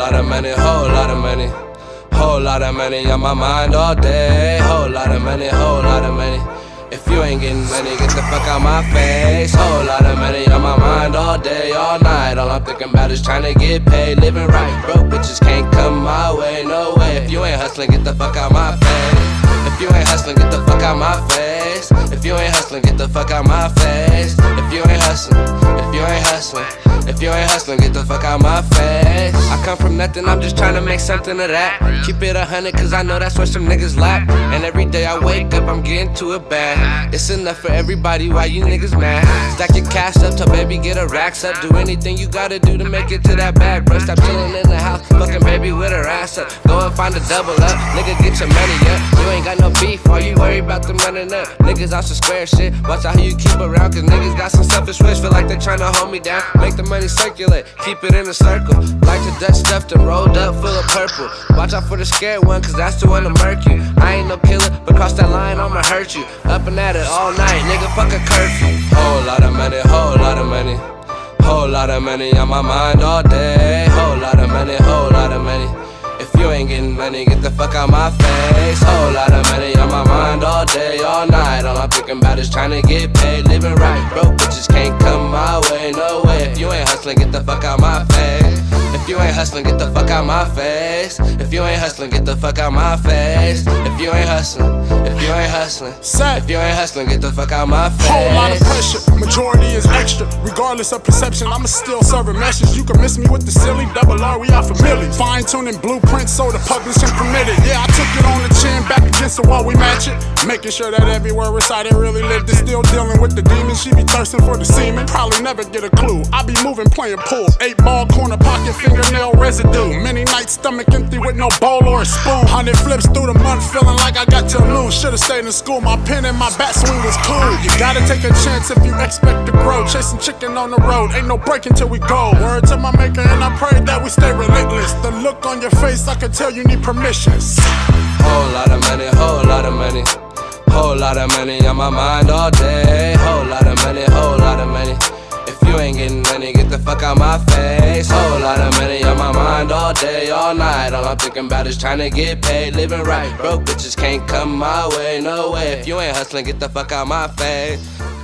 lot of money, whole lot of money. Whole lot of money on my mind all day. Whole lot of money, whole lot of money. If you ain't getting money, get the fuck out my face. Whole lot of money on my mind all day, all night. All I'm thinking about is trying to get paid, living right. Broke bitches can't come my way, no way. If you ain't hustling, get the fuck out my face. If you ain't hustling, get the fuck out my face. If you ain't hustling, get the fuck out my face. If you ain't hustling, if you ain't hustling, if you ain't hustling, get the fuck out my face. I come from nothing, I'm just trying to make something of that. Keep it 100, cause I know that's where some niggas lack. And every day I wake up, I'm getting to it bad. It's enough for everybody, why you niggas mad? Stack your cash up, till baby get her racks up. Do anything you gotta do to make it to that bag, bro. Stop chillin' in the house, fucking baby with her ass up. Go and find a double up, nigga get your money up. You ain't got no beef, all you worry about them running up. Niggas on some square shit, watch out who you keep around. Cause niggas got some selfish wish, feel like they tryna hold me down. Make the money circulate, keep it in a circle. Like the Dutch stuffed and rolled up full of purple. Watch out for the scared one, cause that's the one to murk you. I ain't no killer, but cross that line, I'ma hurt you. Up and at it all night, nigga, fuck a curfew. Whole lot of money, whole lot of money. Whole lot of money on my mind all day. Whole lot of money, whole lot of money. If you ain't getting money, get the fuck out my face. Whole lot of money on my mind all day, all night. All I'm thinking about is trying to get paid, living right. Broke bitches can't come my way, no way. If you ain't hustling, get the fuck out my face. If you ain't hustling, get the fuck out my face. If you ain't hustling, get the fuck out my face. If you ain't hustling, if you ain't hustling, if you ain't hustling, get the fuck out my face. Whole lot of pressure, majority is extra. Regardless of perception, I'ma still serve a message. You can miss me with the silly, double R, we out for millies. Fine-tuning blueprints so the publishing permitted. Yeah, I took it on the chin, back against the wall, we match it. Making sure that every word recited really lived it. Still dealing with the demons, she be thirsting for the semen. Probably never get a clue, I be moving, playing pool. 8-ball, corner pocket, fingernail residue. Many nights, stomach empty with no bowl or a spoon. 100 flips through the month, feeling like I got to lose. Should've stayed in school, my pen and my bat swing was cool. You gotta take a chance if you expect to grow. Chasing chicken on the road, ain't no break until we go. Word to my maker and I pray that we stay relentless. The look on your face, I can tell you need permissions. Whole lot of money, whole lot of money. Whole lot of money on my mind all day. Whole lot of money, whole lot of money. If you ain't getting money, get the fuck out my face. Whole lot of money on my mind all day, all night. All I'm thinking about is trying to get paid, living right. Broke bitches can't come my way, no way. If you ain't hustling, get the fuck out my face.